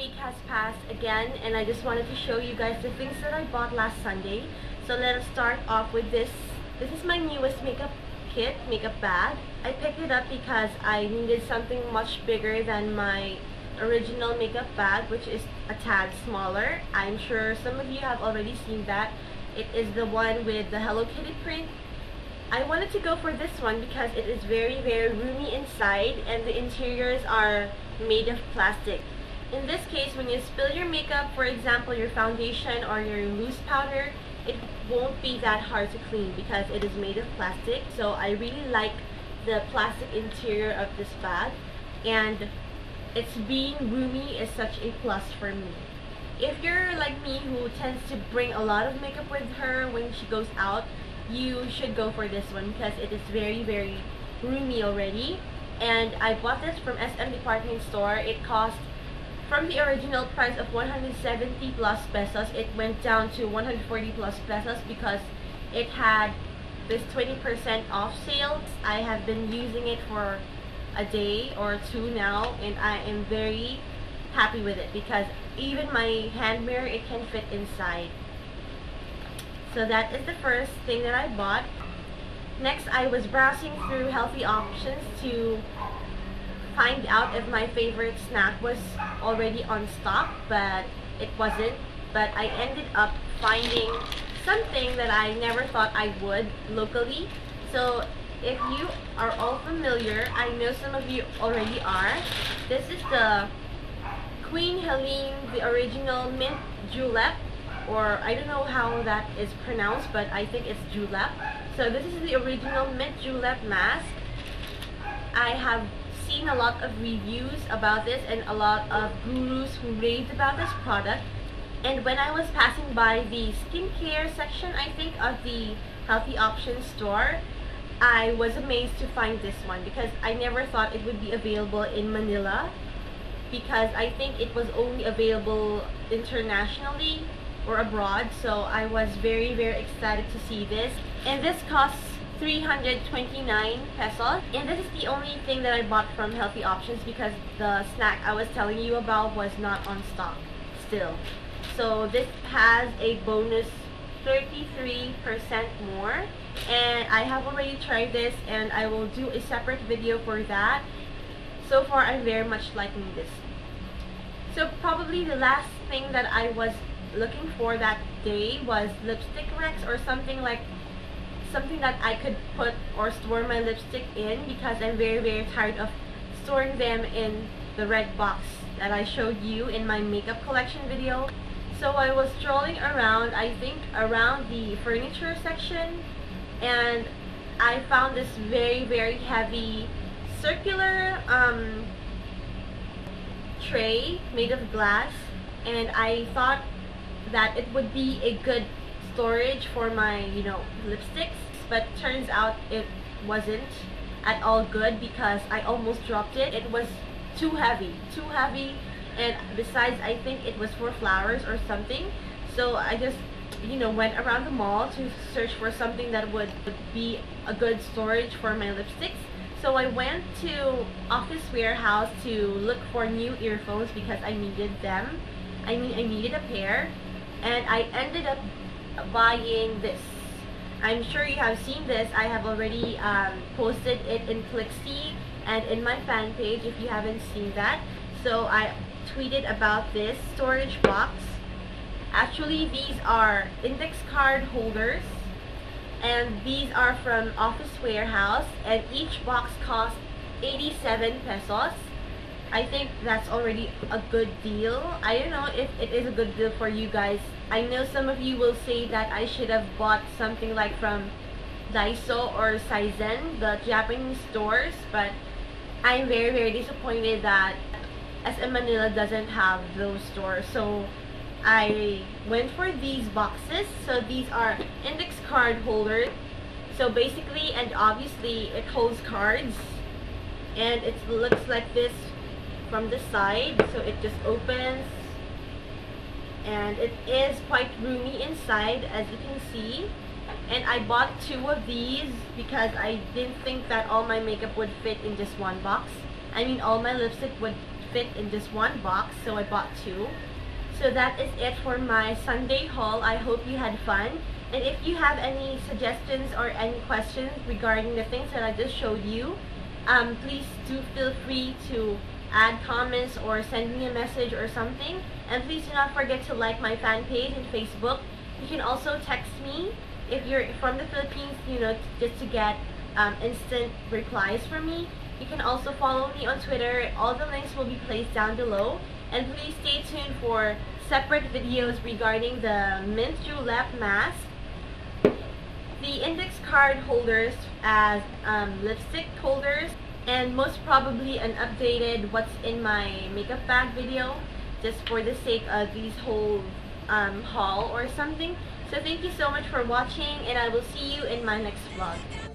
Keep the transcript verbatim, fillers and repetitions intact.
week has passed again, and I just wanted to show you guys the things that I bought last Sunday. So let us start off with this. This is my newest makeup kit, makeup bag. I picked it up because I needed something much bigger than my original makeup bag, which is a tad smaller. I'm sure some of you have already seen that. It is the one with the Hello Kitty print. I wanted to go for this one because it is very very roomy inside and the interiors are made of plastic. In this case, when you spill your makeup, for example your foundation or your loose powder, it won't be that hard to clean because it is made of plastic. So I really like the plastic interior of this bag, and it's being roomy is such a plus for me. If you're like me who tends to bring a lot of makeup with her when she goes out, you should go for this one because it is very very roomy already. And I bought this from S M department store. It cost, from the original price of one hundred seventy plus pesos, it went down to one hundred forty plus pesos because it had this twenty percent off sale. I have been using it for a day or two now, and I am very happy with it because even my hand mirror, it can fit inside. So that is the first thing that I bought. Next, I was browsing through healthy options to find out if my favorite snack was already on stock, but it wasn't. But I ended up finding something that I never thought I would locally. So if you are all familiar, I know some of you already are, this is the Queen Helene, the original mint julep, or I don't know how that is pronounced, but I think it's julep. So this is the original mint julep mask. I have seen a lot of reviews about this and a lot of gurus who raved about this product. And when I was passing by the skincare section, I think, of the Healthy Options store, I was amazed to find this one because I never thought it would be available in Manila, because I think it was only available internationally or abroad. So I was very very excited to see this, and this costs three hundred twenty-nine pesos, and this is the only thing that I bought from Healthy Options because the snack I was telling you about was not on stock still. So this has a bonus thirty-three percent more, and I have already tried this and I will do a separate video for that. So far I'm very much liking this. So probably the last thing that I was looking for that day was lipstick racks, or something like something that I could put or store my lipstick in, because I'm very very tired of storing them in the red box that I showed you in my makeup collection video. So I was strolling around, I think around the furniture section, and I found this very very heavy circular um, tray made of glass, and I thought that it would be a good storage for my, you know, lipsticks, but turns out it wasn't at all good because I almost dropped it. It was too heavy, too heavy, and besides I think it was for flowers or something. So I just, you know, went around the mall to search for something that would be a good storage for my lipsticks. So I went to Office Warehouse to look for new earphones because I needed them. I mean, I needed a pair, and I ended up buying this. I'm sure you have seen this. I have already um, posted it in Clixy and in my fan page if you haven't seen that. So I tweeted about this storage box. Actually, these are index card holders, and these are from Office Warehouse, and each box costs eighty-seven pesos. I think that's already a good deal. I don't know if it is a good deal for you guys. I know some of you will say that I should have bought something like from Daiso or Saizen, the Japanese stores, but I'm very very disappointed that S M Manila doesn't have those stores. So I went for these boxes. So these are index card holders. So basically and obviously it holds cards, and it looks like this from the side. So it just opens, and it is quite roomy inside, as you can see. And I bought two of these because I didn't think that all my makeup would fit in just one box. I mean, all my lipstick would fit in just one box, so I bought two. So that is it for my Sunday haul. I hope you had fun. And if you have any suggestions or any questions regarding the things that I just showed you, um, please do feel free to add comments or send me a message or something. And please do not forget to like my fan page on Facebook. You can also text me if you're from the Philippines, you know, just to get um, instant replies from me. You can also follow me on Twitter. All the links will be placed down below. And please stay tuned for separate videos regarding the mint julep mask, the index card holders as um, lipstick holders, and most probably an updated what's in my makeup bag video, just for the sake of these whole um, haul or something. So thank you so much for watching, and I will see you in my next vlog.